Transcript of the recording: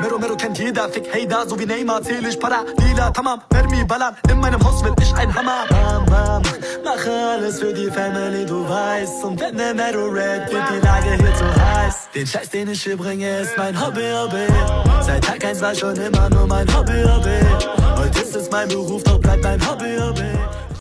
Mero kennt jeder, fick Hater, so wie Neymar, zähl ich Para, Dealer, Tamam, Mermi, Ballern, in meinem Haus will ich ein Hammer. Bam, mache alles für die Family, du weißt, und wenn der Mero Red wird die Lage hier zu heiß. Den Scheiß, den ich hier bringe, ist mein Hobby. Seit Tag 1 war schon immer nur mein Hobby. Heute ist es mein Beruf, doch bleibt mein Hobby.